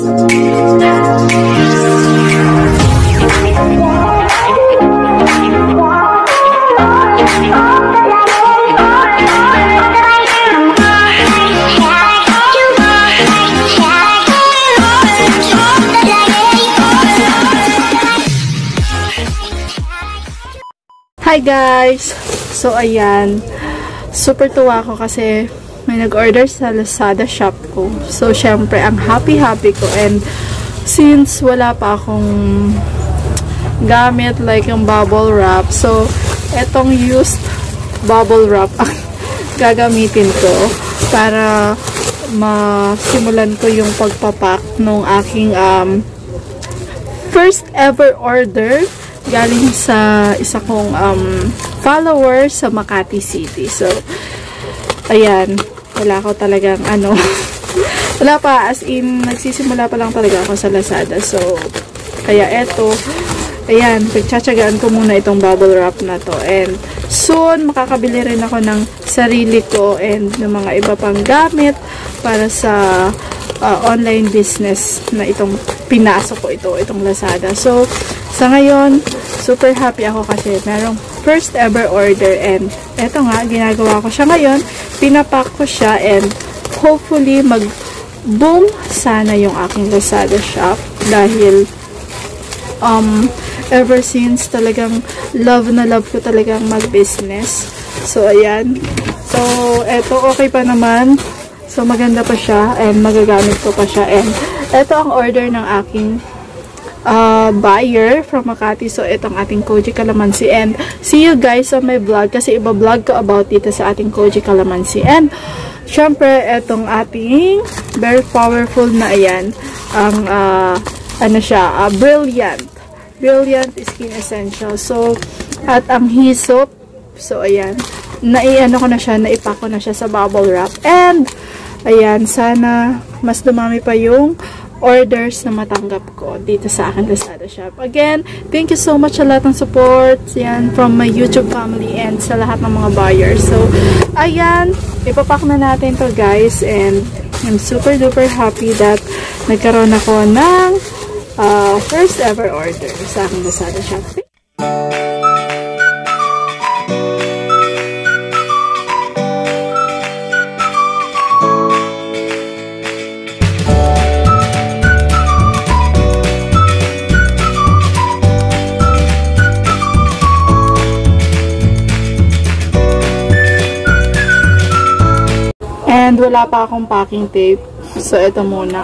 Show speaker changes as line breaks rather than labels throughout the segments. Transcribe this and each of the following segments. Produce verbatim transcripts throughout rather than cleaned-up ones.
Hi guys! So ayan, super tuwa ako kasi may nag-order sa Lazada shop ko. So syempre, ang happy-happy ko, and since wala pa akong gamit like yung bubble wrap, so etong used bubble wrap ang gagamitin ko para masimulan ko yung pagpapak ng aking um, first ever order galing sa isa kong um, follower sa Makati City. So, ayan. Wala ko talagang ano. Wala pa. As in, nagsisimula pa lang talaga ako sa Lazada. So, kaya eto. Ayan. Pagtsatsagaan ko muna itong bubble wrap na to. And soon, makakabili rin ako ng sarili ko and ng mga iba pang gamit para sa uh, online business na itong pinasok ko ito, itong Lazada. So, sa ngayon, super happy ako kasi merong first ever order, and eto nga, ginagawa ko siya ngayon. Pinapack ko siya, and hopefully mag boom sana yung aking Lazada shop dahil um, ever since talagang love na love ko talagang mag-business. So, ayan. So, eto, okay pa naman. So, maganda pa siya, and magagamit ko pa siya, and eto ang order ng aking Uh, buyer from Makati. So, itong ating Koji Calamansi. And, see you guys on my vlog kasi iba-vlog ko about dito sa ating Koji Calamansi. And, syempre, itong ating very powerful na ayan. Ang, uh, ano siya, uh, Brilliant. Brilliant Skin Essential. So, at ang Hisop. So, ayan. Nai-ano ko na siya, naipack ko na siya sa bubble wrap. And, ayan, sana mas dumami pa yung orders na matanggap ko dito sa akin Lazada shop. Again, thank you so much sa lahat ng support yan from my YouTube family and sa lahat ng mga buyers. So, ayan, ipapak na natin to guys, and I'm super duper happy that nagkaroon ako ng uh, first ever order sa aking Lazada shop. And wala pa akong packing tape. So, ito muna.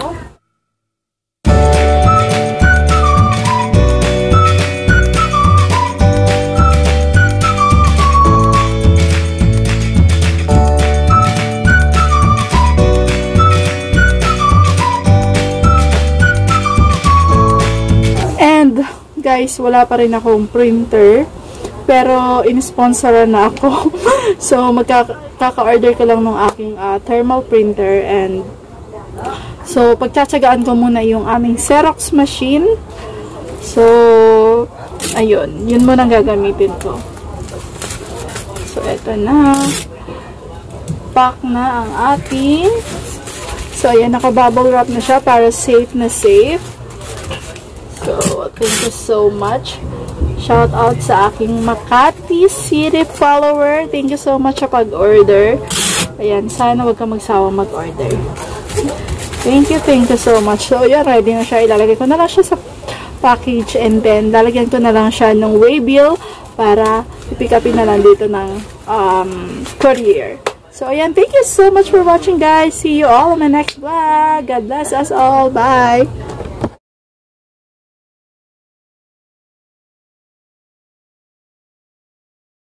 And, guys, wala pa rin akong printer. Pero, in-sponsoran na ako. So, magkaka-order ko lang ng aking uh, thermal printer. And, so, pagtsatsagaan ko muna yung aming Xerox machine. So, ayun. Yun muna ang gagamitin ko. So, eto na. Pack na ang ating. So, ayan. Naka-bubble wrap na siya para safe na safe. So, thank you so much. Shout out sa aking Makati City follower. Thank you so much sa pag-order. Ayan, sana wag ka magsawa mag-order. Thank you, thank you so much. So, yan, ready na siya. Ilalagay ko na lang siya sa package, and then lalagyan ko na lang siya ng waybill para i-pick upin na lang dito ng um, courier. So, ayan, thank you so much for watching guys. See you all in my next vlog. God bless us all. Bye!